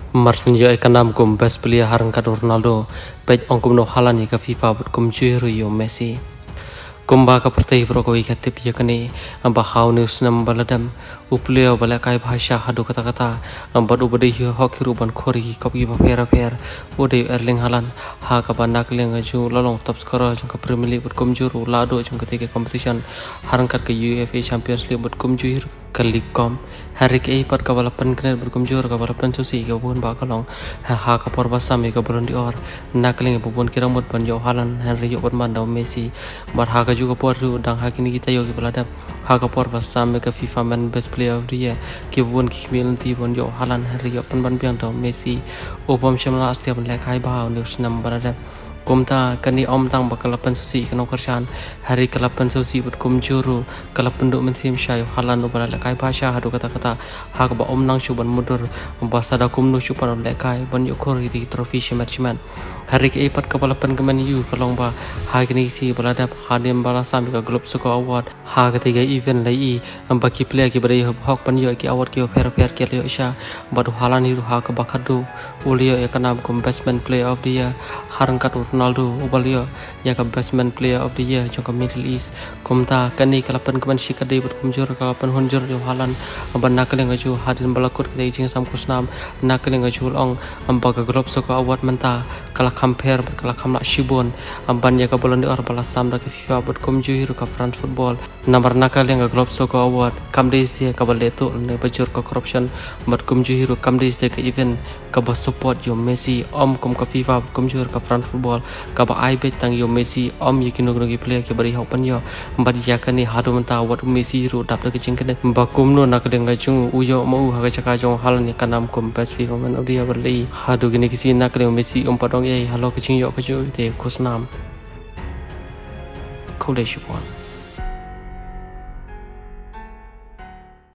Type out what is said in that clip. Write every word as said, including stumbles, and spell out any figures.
Marsenja ikanam kum best player harangkat Ronaldo, pej ongkum no halani ka FIFA but kum juiru yo Messi. Kumba ka pertei brokoi katip ya kani amba hau news nam baladam upleo balakai bhasha hadu kata-kata amba ubadi hoki ruban khori kopi pera per ode Erling Haaland ha ka banak leng ju lolong top scorer jong ka Premier League but kum juru lado jong ketika competition harangkat ke U E F A Champions League but kum juir ke League Com hari ke ipat ka balapan kene but kum jur ka balapan susi ka bun ba kalong ha ka por basam ka Ballon d'Or nak leng bubun kiramut ban yo Haaland Henry yo ban daw Messi bar ha ka juga poru dang hakini kita yogi belada haga por basam ke FIFA Man Best Player of the Year ki bun ki milti bon yo Haaland Henry yo pan ban biang daw Messi opom shamla astiam lek hai ba news nam belada kumta kani om tang bakalapan susi kanong karshan hari kalapan susi but kum juru kalapan do mensim shay Haaland no bala kai bhasha hadu kata-kata hak ba om nang shuban mudur basada kum no shupan lekai ban yo khori di trophy matchman hari ke ipat kapalapan kemen yu kalong ba ha kini si balada hadim bala sam ka globe soko award ha ketiga event lai baki player ki bari hok pan yo ki award ki fair fair ki yo isha badu Haaland hiru ha ka bakadu ulio ekanam kum best man player of the year harangkat Ronaldo ubalio ya ka best man player of the year jong Middle East kumta kani kalapan kemen shikade but kumjur kalapan honjur yo Haaland ban nakaleng aju hadin balakut kete jing sam kusnam nakaleng aju ong ambaga globe soko award menta kala compare kala kamla shibon ban ya ka Ballon d'Or bala sam da ke FIFA but kumju hiru ka France football number nakaleng globe soko award kamdis dia ka baleto ne bajur ka corruption but kumju hiru kamdis dia ka event ka ba support yo Messi om kum ka FIFA kumjur ka France football ka ba ai bet tang yo Messi om ye kinog nogi player ke bari hopan yo bad ya kani hadu menta wat Messi ro dap ke cingkene ba kum no nak denga chung uyo mau ha ka chaka jong Haaland ni kanam kum best FIFA man of the year bali hadu gini kisi nak le Messi om padong ye halo ke cing yo ke ju te kusnam kole shipon